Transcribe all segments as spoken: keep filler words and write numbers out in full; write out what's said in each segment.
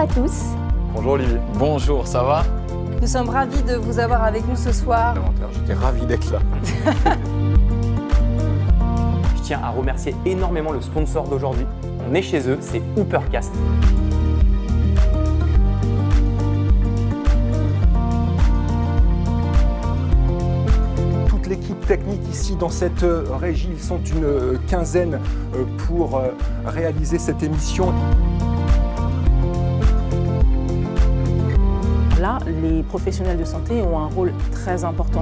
tous. Bonjour Olivier. Bonjour, ça va? Nous sommes ravis de vous avoir avec nous ce soir. J'étais ravi d'être là. Je tiens à remercier énormément le sponsor d'aujourd'hui. On est chez eux, c'est Hoopercast. Toute l'équipe technique ici dans cette régie, ils sont une quinzaine pour réaliser cette émission. Là, les professionnels de santé ont un rôle très important.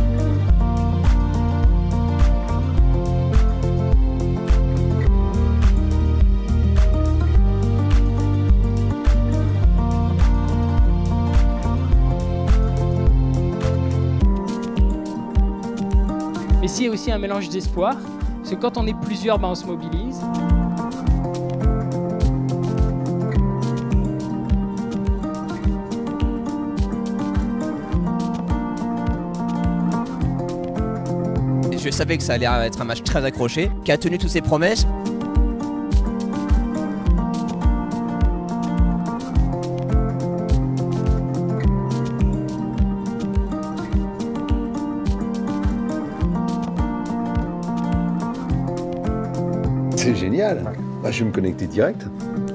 Mais s'il y a aussi un mélange d'espoir, parce que quand on est plusieurs, ben on se mobilise. Je savais que ça allait être un match très accroché, qui a tenu toutes ses promesses. C'est génial. Bah, je vais me connecter direct.